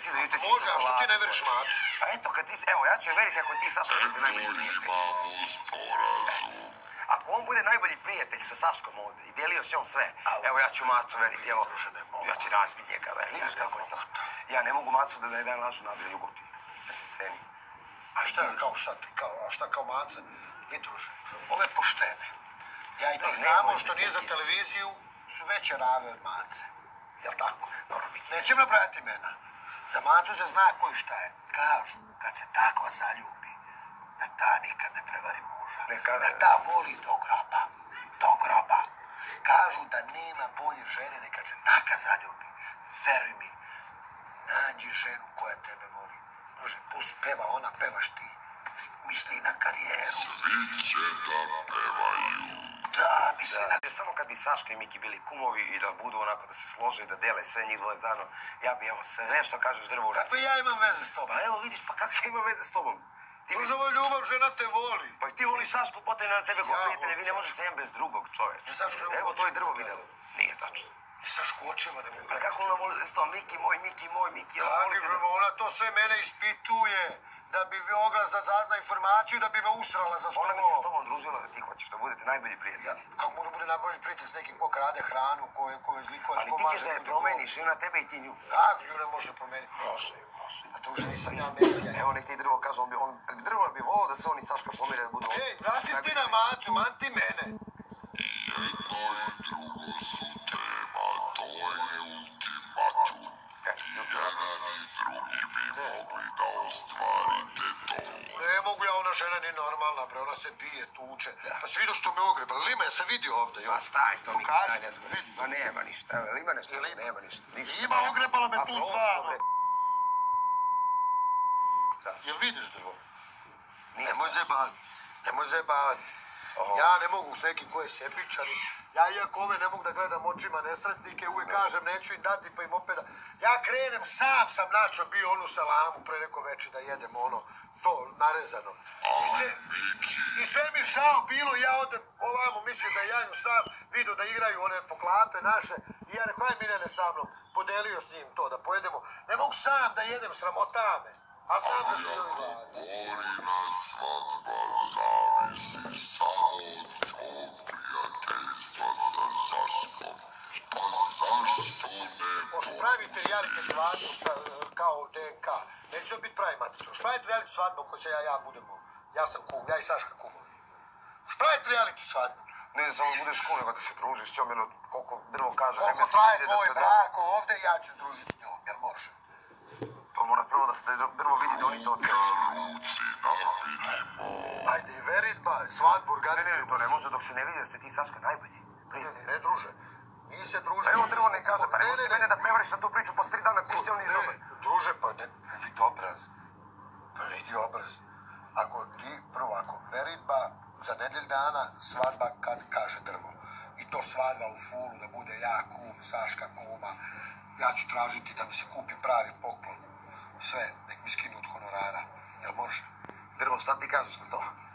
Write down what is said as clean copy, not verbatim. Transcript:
Može, a što ti ne veriš Macu? Pa eto, evo, ja ću je veriti ako ti Saško bude najbolji prijatelj. Ako on bude najbolji prijatelj sa Saškom ovdje i dijelio s njom sve, evo ja ću Macu veriti, evo, ja ću razbiti njega, vidiš kako je to. Ja ne mogu Macu da ne dajem lažu nadu ljubav ti. Ceni. A šta kao Maca? Vi druže, ove poštene. Ja i ti znamo što nije za televiziju, su veće rave od Mace. Jel' tako? Nećem nabrajati imena. Za Macu se zna ko i šta je. Kažu, kad se takva zaljubi, da ta nikad ne prevari muža. Da ta voli do groba. Do groba. Kažu da nema bolje žene nek kad se taka zaljubi. Veruj mi, nađi ženu koja tebe voli. Druže, plus peva ona, pevaš ti. Misli na karijeru. Svi će da pevaju. Da, misli na... Samo kad bi Saška i Miki bili kumovi i da budu onako da se slože i da dele sve njih dvoje zajedno, ja bi evo sve što kažeš drvo... Kakve ja imam veze s tobom? Pa evo vidiš, pa kako ja imam veze s tobom? Druže, ovo ljubav, žena te voli. Pa i ti voliš Sašku, potrebno na tebe kao prijatelje, vi ne možete jedan bez drugog čovječa. Evo to je drvo video. Nije tačno. I Sašku očima da mu gledam. A kako ona voli da sto, Miki moj, Miki, ona to sve mene ispituje. Da bi vi oglas da zazna informaciju, da bi me usrala za stolom. Ona bi se s tobom družila da ti hoćeš da budete najbolji prijatelji. Kako mogu bude najbolji prijatelj s nekim ko krade hranu, ko je zlikovac, ali ti ćeš da je promeniš i ona tebe i ti nju. Kako nju ne može da promeniti? Može. A to už nisam ja Mesija. Evo nek ti drvo kaže, drvo bi volao da se on i Saška pomire da budu... Ej, vrati ti na Macu, manti mene. Jedno i drugo su tema, to je ultimatum. Jedan i drugi bi mogli da ostvarite to. Ne mogu ja, ona žena ni normalna, bre, ona se bije, tuče. Pa si vidio što me ogreba, Lima je se vidio ovdje. Pa staj to mi kaj ne znam. Pa nema ništa, Lima nešto, nema ništa. Ima ogrebala me tu stvarno. Jel vidiš drvo? Nemoj zebati. Ja ne mogu s nekim ko je sebičani. Ja iako ove ne mogu da gledam očima nesretnike, uvijek kažem neću im dati pa im opet da... Ja krenem, sam načo bio onu salamu pre neko večer da jedem ono, to narezano. I sve mi žao bilo, ja odem ovamo, mislim da ja im sam vidio da igraju one poklape naše. I ja rekao, aj Miljane sa mnom, podelio s njim to da pojedemo. Ne mogu sam da jedem, sramota me. A znam da se joj Borina svadba zavisi samo od tvog prijateljstva sa Saškom. Pa zašto ne Možda pravite realite svadbu kao DNK. Neće biti pravi matično. Možda pravite realite svadbu u kojoj se ja budemo. Ja sam kum, ja i Saška kumovi. Možda pravite realite svadbu. Ne samo budeš kum, nego da se družiš s njom, jer koliko drvo kaže... Koliko traje tvoj brak ovdje, ja ću družiti s njom, jer može. To mora prvo da se drvo vidi da oni to oceli. Ajde, i veritba, svadbu organizujemo. Ne, to ne može dok se ne vidi da ste ti Saška najbolji. Ne, druže. Mi se druže. Evo drvo ne kaže, pa ne možeš mene da prevariš na tu priču posle 3 dana ti se on izdobe. Druže, pa ne, vidi obraz. Pa vidi obraz. Ako veritba za nedelj dana, svadba kad kaže drvo. I to svadba u fulu, da bude ja kum, Saška kuma. Ja ću tražiti da mi se kupi pravi poklon. Sve, nek mi skinu od honorara. Jel može? Drvo, šta ti kažeš na to?